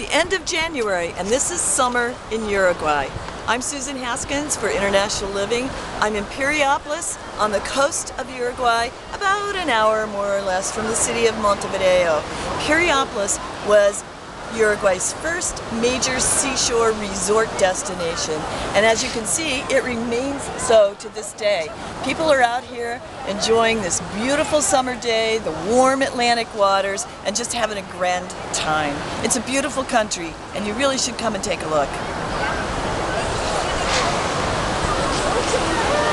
the end of January, and this is summer in Uruguay. I'm Susan Haskins for International Living. I'm in Piriapolis on the coast of Uruguay, about an hour more or less from the city of Montevideo. Piriapolis was Uruguay's first major seashore resort destination, and as you can see, it remains so to this day. People are out here enjoying this beautiful summer day, the warm Atlantic waters, and just having a grand time. It's a beautiful country, and you really should come and take a look.